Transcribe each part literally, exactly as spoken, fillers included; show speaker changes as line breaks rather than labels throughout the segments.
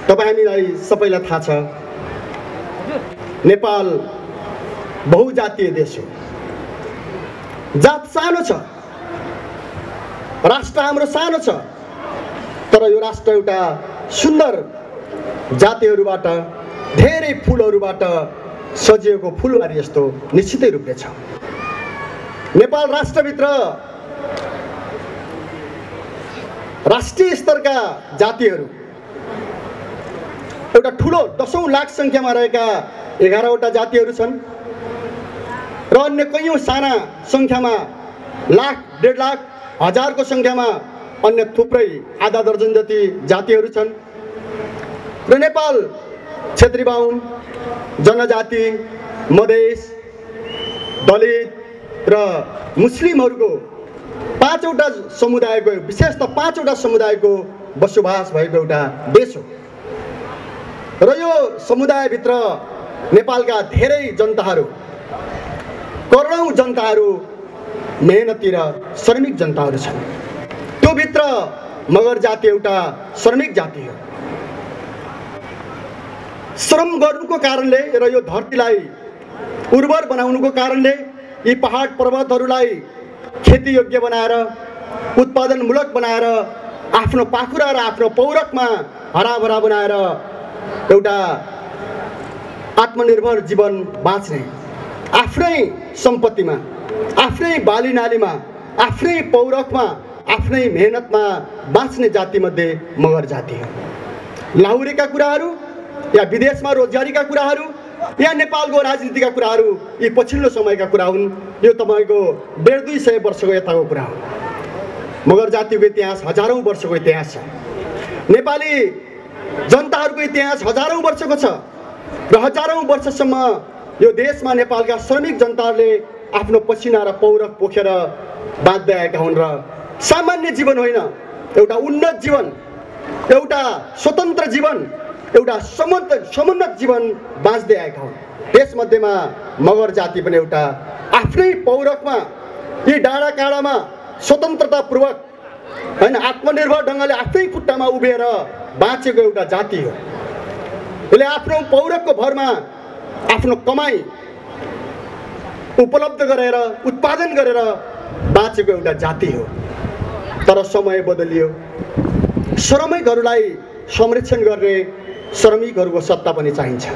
तपाईँ हामीलाई सबैलाई थाहा छ, नेपाल बहुजातीय देश हो। जात सानो छ, राष्ट्र हाम्रो सानो छ, तर यो राष्ट्र एउटा सुन्दर जातिहरूबाट, धेरै फुलहरूबाट सजिएको फुलबारी जस्तो निश्चितै रूपले छ। नेपाल राष्ट्रभित्र राष्ट्रिय स्तरका जातिहरू एउटा ठुलो दसौँ लाख सङ्ख्यामा रहेका एघारवटा जातिहरू छन् र अन्य कैयौँ साना सङ्ख्यामा लाख डेढ लाख हजारको सङ्ख्यामा अन्य थुप्रै आधा दर्जन जति जातिहरू छन् र नेपाल क्षेत्री बाहुन, जनजाति, मधेस, दलित र मुस्लिमहरूको पाँचवटा समुदायको, विशेषतः पाँचवटा समुदायको बसोबास भएको एउटा देश हो र यो समुदायभित्र नेपालका धेरै जनताहरू, करोडौँ जनताहरू मेहनती र श्रमिक जनताहरू छन्। त्यो भित्र मगर जाति एउटा श्रमिक जाति हो। श्रम गर्नुको कारणले र यो धरतीलाई उर्वर बनाउनुको कारणले यी पहाड पर्वतहरूलाई खेती योग्य बनाएर, उत्पादनमूलक बनाएर, आफ्नो पाखुरा र आफ्नो पौरखमा हराभरा बनाएर एउटा आत्मनिर्भर जीवन बाँच्ने, आफ्नै सम्पत्तिमा, आफ्नै बालीनालीमा, आफ्नै पौरखमा, आफ्नै मेहनतमा बाँच्ने जातिमध्ये मगर जाति हो। लाहुरेका कुराहरू या विदेशमा रोजगारीका कुराहरू या नेपालको राजनीतिका कुराहरू यी पछिल्लो समयका कुरा हुन्। यो तपाईँको डेढ दुई सय वर्षको यताको कुरा हो। मगर जातिको इतिहास हजारौँ वर्षको इतिहास छ। नेपाली जनताहरूको इतिहास हजारौँ वर्षको छ र हजारौँ वर्षसम्म यो देशमा नेपालका श्रमिक जनताहरूले आफ्नो पसिना र पौरख पोखेर बाँच्दै आएका हुन् र सामान्य जीवन होइन, एउटा उन्नत जीवन, एउटा स्वतन्त्र जीवन, एउटा समुन्नत समुन्नत जीवन बाँच्दै आएका हुन्। त्यसमध्येमा मगर जाति पनि एउटा आफ्नै पौरखमा, यी डाँडा काँडामा स्वतन्त्रतापूर्वक होइन, आत्मनिर्भर ढङ्गले आफ्नै खुट्टामा उभिएर बाँचेको एउटा जाति हो। यसले आफ्नो पौरखको भरमा आफ्नो कमाई उपलब्ध गरेर, उत्पादन गरेर बाँचेको एउटा जाति हो। तर समय बदलियो। श्रमिकहरूलाई संरक्षण गर्ने श्रमिकहरूको सत्ता पनि चाहिन्छ।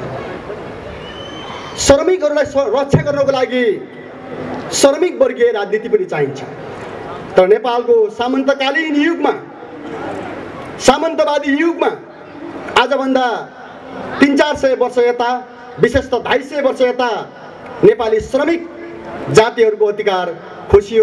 श्रमिकहरूलाई रक्षा गर्नको लागि श्रमिक वर्गीय राजनीति पनि चाहिन्छ। तर नेपालको सामन्तकालीन युगमा, सामन्तवादी युगमा आजभन्दा तीन चार सय वर्ष यता, विशेषतः ढाई सय वर्ष यता नेपाली श्रमिक जातिहरूको अधिकार खोसियो,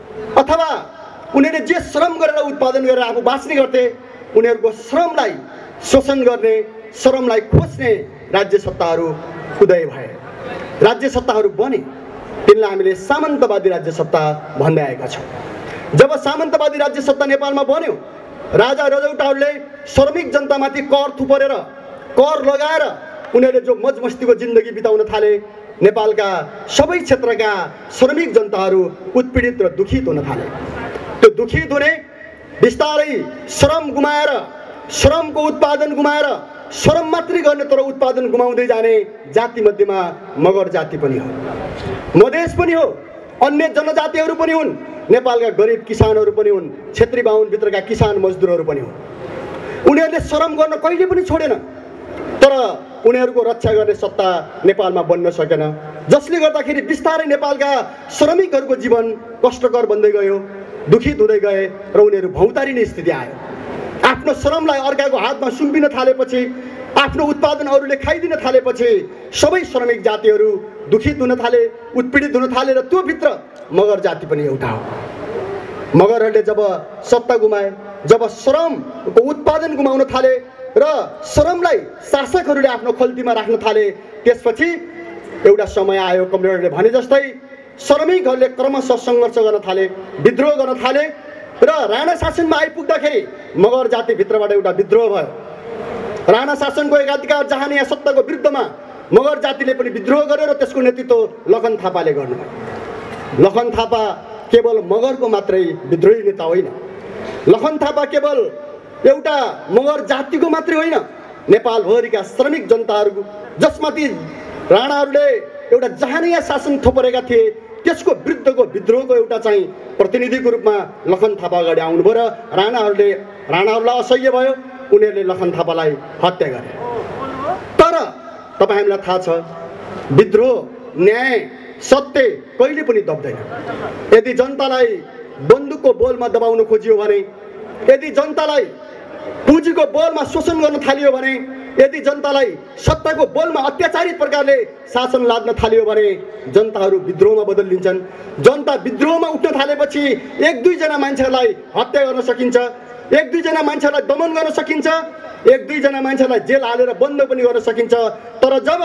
अथवा उनीहरूले जे श्रम गरेर उत्पादन गरेर आफू बाँच्ने गर्थे, उनीहरूको श्रमलाई शोषण गर्ने, श्रमलाई खोज्ने राज्य सत्ताहरू उदय भए, राज्य सत्ताहरू बने। तिनलाई हामीले सामन्तवादी राज्य सत्ता भन्दै आएका छौँ। जब सामन्तवादी राज्य सत्ता नेपालमा बन्यो, राजा रजौटाहरूले श्रमिक जनतामाथि कर थुपरेर, कर लगाएर उनीहरूले जो मजमस्तीको जिन्दगी बिताउन थाले, नेपालका सबै क्षेत्रका श्रमिक जनताहरू उत्पीडित र दुखित हुन थाले। त्यो दुखित हुने, बिस्तारै श्रम गुमाएर, श्रमको उत्पादन गुमाएर, श्रम मात्रै गर्ने तर उत्पादन गुमाउँदै जाने जाति मध्येमा मगर जाति पनि हो, मधेस पनि हो, अन्य जनजातिहरू पनि हुन्, नेपालका गरिब किसानहरू पनि हुन्, क्षेत्री बाहुनभित्रका किसान मजदुरहरू पनि हुन्। उनीहरूले श्रम गर्न कहिले पनि छोडेन, तर उनीहरूको रक्षा गर्ने सत्ता नेपालमा बन्न सकेन, जसले गर्दाखेरि बिस्तारै नेपालका श्रमिकहरूको जीवन कष्टकर बन्दै गयो, दुखित हुँदै गए र उनीहरू भौतारिने स्थिति आयो। आफ्नो श्रमलाई अर्काको हातमा सुम्पिन थालेपछि, आफ्नो उत्पादन अरूले खाइदिन थालेपछि सबै श्रमिक जातिहरू दुखित हुन थाले, उत्पीडित हुन थाले र त्यो भित्र मगर जाति पनि एउटा हो। मगरहरूले जब सत्ता गुमाए, जब श्रमको उत्पादन गुमाउन थाले र श्रमलाई शासकहरूले आफ्नो खल्तीमा राख्न थाले, त्यसपछि एउटा समय आयो, कमरेडले भने जस्तै श्रमिकहरूले क्रमशः सङ्घर्ष गर्न थाले, विद्रोह गर्न थाले र राणा शासनमा आइपुग्दाखेरि मगर जातिभित्रबाट एउटा विद्रोह भयो। राणा शासनको एकाधिकार चाहने या सत्ताको विरुद्धमा मगर जातिले पनि विद्रोह गर्यो र त्यसको नेतृत्व लखन थापाले गर्नुभयो। लखन थापा केवल मगरको मात्रै विद्रोही नेता होइन, लखन थापा केवल एउटा मगर जातिको मात्रै होइन, नेपालभरिका श्रमिक जनताहरू जसमाथि राणाहरूले एउटा जहानिया शासन थोपरेका थिए त्यसको विरुद्धको विद्रोहको एउटा चाहिँ प्रतिनिधिको रूपमा लखन थापा अगाडि आउनुभयो र राणाहरूले राणाहरूलाई असह्य भयो, उनीहरूले लखन थापालाई हत्या गरे। तर तपाईँ हामीलाई थाहा छ विद्रोह, न्याय, सत्य कहिले पनि दब्दैन। यदि जनतालाई बन्दुकको बोलमा दबाउन खोजियो भने, यदि जनतालाई पुँजीको बोलमा शोषण गर्न थालियो भने, यदि जनतालाई सत्ताको बोलमा अत्याचारित प्रकारले शासन लाद्न थालियो भने जनताहरू विद्रोहमा बदलिन्छन्। जनता विद्रोहमा उठ्न थालेपछि एक दुईजना मान्छेहरूलाई हत्या गर्न सकिन्छ, एक दुईजना मान्छेहरूलाई दमन गर्न सकिन्छ, एक दुईजना मान्छेलाई जेल हालेर बन्द पनि गर्न सकिन्छ। तर जब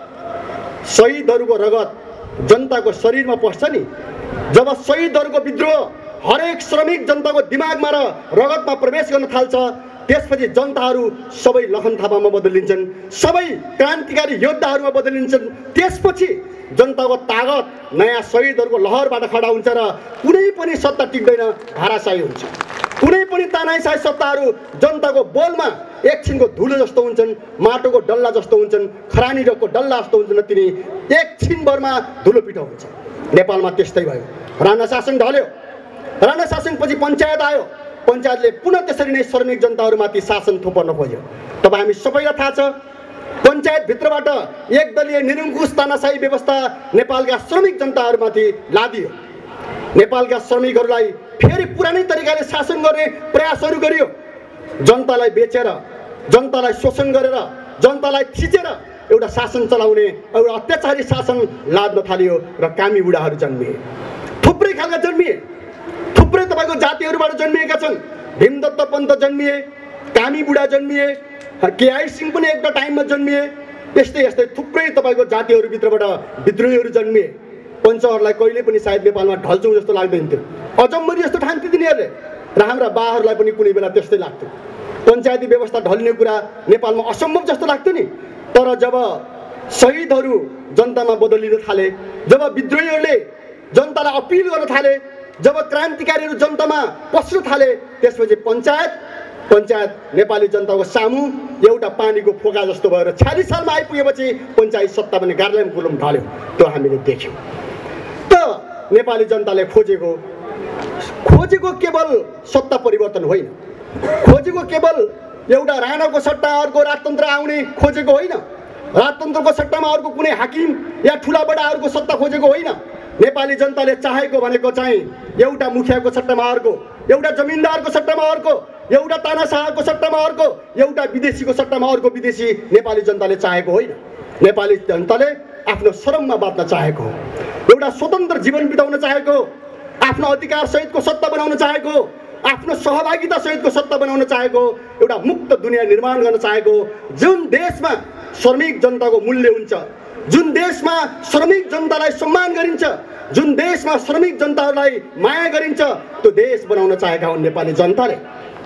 शहीदहरूको रगत जनताको शरीरमा पस्छ नि, जब शहीदहरूको विद्रोह हरेक श्रमिक जनताको दिमागमा र रगतमा प्रवेश गर्न थाल्छ, त्यसपछि जनताहरू सबै लखन थापामा बदलिन्छन्, सबै क्रान्तिकारी योद्धाहरूमा बदलिन्छन्। त्यसपछि जनताको तागत नयाँ शहीदहरूको लहरबाट खडा हुन्छ र कुनै पनि सत्ता टिक्दैन, धाराशाही हुन्छ। कुनै पनि तानाशाही सत्ताहरू जनताको बोलमा एकछिनको धुलो जस्तो हुन्छन्, माटोको डल्ला जस्तो हुन्छन्, खरानीको डल्ला जस्तो हुन्छन्, तिनी एकछिनभरमा धुलो पिठो हुन्छ। नेपालमा त्यस्तै भयो। राणा शासन ढल्यो, राणा शासनपछि पञ्चायत आयो, पञ्चायतले पुनः त्यसरी नै श्रमिक जनताहरूमाथि शासन थोपर्न खोज्यो। तपाईँ हामी सबैलाई थाहा छ पञ्चायतभित्रबाट एकदलीय निरङ्कुश तानाशाही व्यवस्था नेपालका श्रमिक जनताहरूमाथि लादियो। नेपालका श्रमिकहरूलाई फेरि पुरानै तरिकाले शासन गर्ने प्रयासहरू गरियो। जनतालाई बेचेर, जनतालाई शोषण गरेर, जनतालाई थिचेर एउटा शासन चलाउने एउटा अत्याचारी शासन लाद्न थालियो र कामी बुढाहरू जन्मिए, थुप्रै खालका जन्मिए, थुप्रै तपाईँको जातिहरूबाट जन्मिएका छन्। भीमदत्त पन्त जन्मिए, कामी बुढा जन्मिए, केआई सिंह पनि एउटा टाइममा जन्मिए, यस्तै यस्तै थुप्रै तपाईँको जातिहरूभित्रबाट विद्रोहीहरू जन्मिए। पञ्चहरूलाई कहिले पनि सायद नेपालमा ढल्छौँ जस्तो लाग्दैन थियो, अजम्मरी जस्तो ठान्थे तिनीहरूले, र हाम्रा बाहरूलाई पनि कुनै बेला त्यस्तै लाग्थ्यो। पञ्चायती व्यवस्था ढल्ने कुरा नेपालमा असम्भव जस्तो लाग्थ्यो नि। तर जब शहीदहरू जनतामा बदलिन थाले, जब विद्रोहीहरूले जनतालाई अपिल गर्न थाले, जब क्रान्तिकारीहरू जनतामा पस्न थाले, त्यसपछि पञ्चायत पञ्चायत नेपाली जनताको सामु एउटा पानीको फोका जस्तो भएर छयालिस सालमा आइपुगेपछि पञ्चायत सत्ता पनि गार्लम गुलम ढल्यो। त्यो हामीले देख्यौँ। त नेपाली जनताले खोजेको खोजेको केवल सत्ता परिवर्तन होइन, खोजेको केवल एउटा राणाको सट्टा अर्को राजतन्त्र आउने खोजेको होइन, राजतन्त्रको सट्टामा अर्को कुनै हाकिम या ठुला बडाहरूको सत्ता खोजेको होइन। नेपाली जनताले चाहेको भनेको चाहिँ एउटा मुखियाको सट्टामा अर्को, एउटा जमिनदारको सट्टामा अर्को, एउटा तानाशाहको सट्टामा अर्को, एउटा विदेशीको सट्टामा अर्को विदेशी नेपाली जनताले चाहेको होइन। नेपाली जनताले आफ्नो श्रममा बाँच्न चाहेको, एउटा स्वतन्त्र जीवन बिताउन चाहेको, आफ्नो अधिकार सहितको सत्ता बनाउन चाहेको, आफ्नो सहभागिता सहितको सत्ता बनाउन चाहेको, एउटा मुक्त दुनियाँ निर्माण गर्न चाहेको। जुन देशमा श्रमिक जनताको मूल्य हुन्छ, जुन देशमा श्रमिक जनतालाई सम्मान गरिन्छ, जुन देशमा श्रमिक जनताहरूलाई माया गरिन्छ, त्यो देश बनाउन चाहेका हुन् नेपाली जनताले।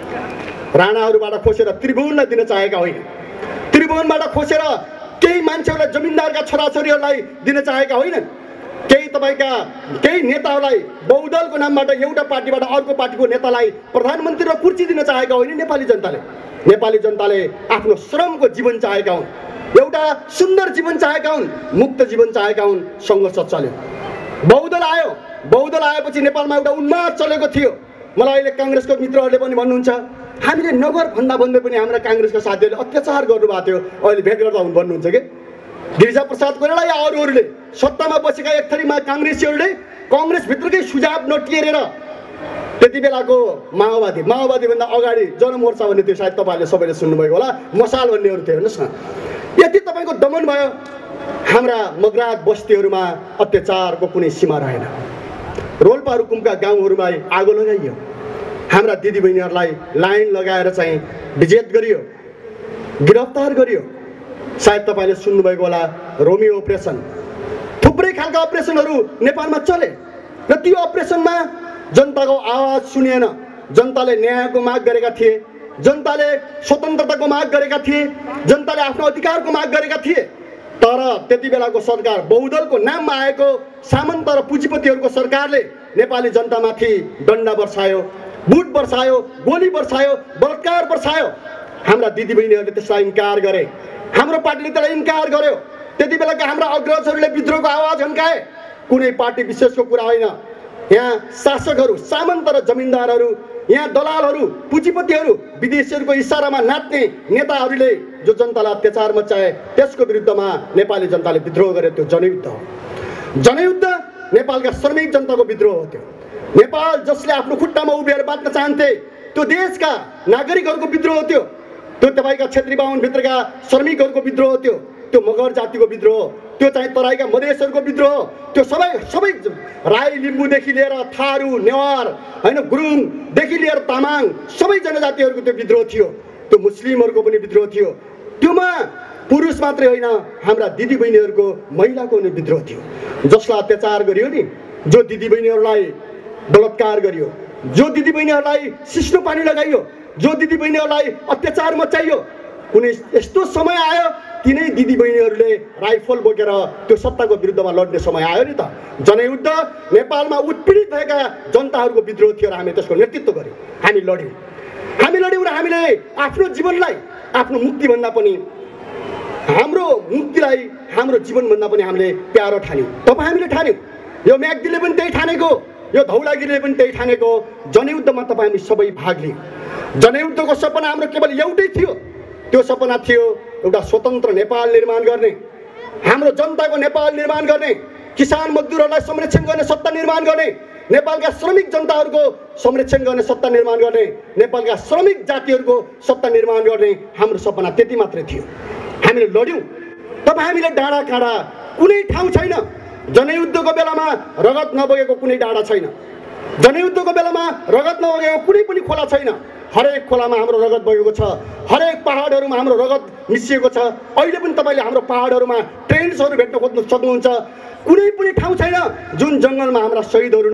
राणाहरूबाट खोसेर त्रिभुवनलाई दिन चाहेका होइन, त्रिभुवनबाट खोसेर केही मान्छेहरूलाई जमिनदारका छोराछोरीहरूलाई दिन चाहेका होइनन्, केही तपाईँका केही नेताहरूलाई बहुदलको नामबाट एउटा पार्टीबाट अर्को पार्टीको नेतालाई प्रधानमन्त्री र कुर्सी दिन चाहेका होइन नेपाली जनताले। नेपाली जनताले आफ्नो श्रमको जीवन चाहेका हुन्, एउटा सुन्दर जीवन चाहेका हुन्, मुक्त जीवन चाहेका हुन्। सङ्घर्ष चल्यो, बहुदल आयो, बहुदल आएपछि नेपालमा एउटा उन्माद चलेको थियो। मलाई अहिले काङ्ग्रेसको मित्रहरूले पनि भन्नुहुन्छ हामीले नगर भन्दा भन्दै पनि हाम्रा काङ्ग्रेसका साथीहरूले अत्याचार गर्नुभएको थियो, अहिले भेट गर्दा हुन् भन्नुहुन्छ कि गिरिजा प्रसाद कोइराला या अरूहरूले सत्तामा बसेका एक थरीमा काङ्ग्रेसीहरूले कङ्ग्रेसभित्रकै सुझाव नटिएर त्यति बेलाको माओवादी माओवादीभन्दा अगाडि जनमोर्चा भन्ने थियो, सायद तपाईँहरूले सबैले सुन्नुभएको होला, मसाल भन्नेहरू थियो। हेर्नुहोस् न, यति तपाईँको दमन भयो, हाम्रा मगरात बस्तीहरूमा अत्याचारको कुनै सीमा रहेन। रोल्पा रुकुमका गाउँहरूमा आगो लगाइयो, हाम्रा दिदीबहिनीहरूलाई लाइन लगाएर चाहिँ विजेत गरियो, गिरफ्तार गरियो। सायद तपाईँले सुन्नुभएको होला रोमियो अपरेसन, थुप्रै खालका अपरेसनहरू नेपालमा चले र त्यो अपरेसनमा जनताको आवाज सुनिएन। जनताले न्यायको माग गरेका थिए, जनताले स्वतन्त्रताको माग गरेका थिए, जनताले आफ्नो अधिकारको माग गरेका थिए। तर त्यति बेलाको सरकार बहुदलको नाममा आएको सामन्त र पुँजीपतिहरूको सरकारले नेपाली जनतामाथि डन्डा बर्सायो, बुट बर्सायो, गोली बर्सायो, बलात्कार बर्सायो। हाम्रा दिदीबहिनीहरूले त्यसलाई इन्कार गरे, हाम्रो पार्टीले त्यसलाई इन्कार गर्यो। त्यति बेलाका हाम्रा अग्रजहरूले विद्रोहको आवाज हन्काए। कुनै पार्टी विशेषको कुरा होइन, यहाँ शासकहरू, सामन्त र जमिनदारहरू, यहाँ दलालहरू, पुँजीपतिहरू, विदेशीहरूको इसारामा नाच्ने नेताहरूले जो जनतालाई अत्याचार मचाए त्यसको विरुद्धमा नेपाली जनताले विद्रोह गरे। त्यो जनयुद्ध हो। जनयुद्ध नेपालका श्रमिक जनताको विद्रोह हो। त्यो नेपाल जसले आफ्नो खुट्टामा उभिएर बाँच्न चाहन्थे त्यो देशका नागरिकहरूको विद्रोह हो। त्यो त्यो तपाईँका क्षेत्री बाहुनभित्रका श्रमिकहरूको विद्रोह हो। त्यो त्यो मगर जातिको विद्रोह, त्यो चाहिँ तराईका मधेसहरूको विद्रोह, त्यो सबै सबै राई लिम्बूदेखि लिएर थारू, नेवार, होइन, गुरुङदेखि लिएर तामाङ सबै जनजातिहरूको त्यो विद्रोह थियो। त्यो मुस्लिमहरूको पनि विद्रोह थियो। त्योमा पुरुष मात्रै होइन, हाम्रा दिदीबहिनीहरूको, महिलाको पनि विद्रोह थियो। जसलाई अत्याचार गरियो नि, जो दिदीबहिनीहरूलाई बलात्कार गरियो, जो दिदीबहिनीहरूलाई सिस्नो पानी लगाइयो, जो दिदीबहिनीहरूलाई अत्याचार मचाइयो, कुनै यस्तो समय आयो तिनै दिदीबहिनीहरूले राइफल बोकेर त्यो सत्ताको विरुद्धमा लड्ने समय आयो नि त। जनयुद्ध नेपालमा उत्पीडित भएका जनताहरूको विद्रोह थियो र हामी त्यसको नेतृत्व गर्यौँ। हामी लड्यौँ, हामी लड्यौँ र हामीले आफ्नो जीवनलाई, आफ्नो मुक्तिभन्दा पनि, हाम्रो मुक्तिलाई हाम्रो जीवनभन्दा पनि हामीले प्यारो ठान्यौँ। तपाईँ हामीले ठान्यौँ, यो म्याग्दीले पनि त्यही ठानेको, यो धौलागिरीले पनि त्यही ठानेको। जनयुद्धमा तपाईँ हामी सबै भाग लियौँ। जनयुद्धको सपना हाम्रो केवल एउटै थियो, त्यो सपना थियो एउटा स्वतन्त्र नेपाल निर्माण गर्ने, हाम्रो जनताको नेपाल निर्माण गर्ने, किसान मजदुरहरूलाई संरक्षण गर्ने सत्ता निर्माण गर्ने, नेपालका श्रमिक जनताहरूको संरक्षण गर्ने सत्ता निर्माण गर्ने, नेपालका श्रमिक जातिहरूको सत्ता निर्माण गर्ने हाम्रो सपना त्यति मात्रै थियो। हामीले लड्यौँ। तपाईँ हामीले डाँडा काँडा कुनै ठाउँ छैन, जनयुद्धको बेलामा रगत नबगेको कुनै डाँडा छैन, जनयुद्धको बेलामा रगत नबगेको कुनै पनि खोला छैन। हरेक खोलामा हाम्रो रगत बगेको छ, हरेक पहाडहरूमा हाम्रो रगत मिसिएको छ। अहिले पनि तपाईँले हाम्रो पहाडहरूमा ट्रेन्ड्सहरू भेट्न खोज्न सक्नुहुन्छ। कुनै पनि ठाउँ छैन जुन जङ्गलमा हाम्रा शहीदहरू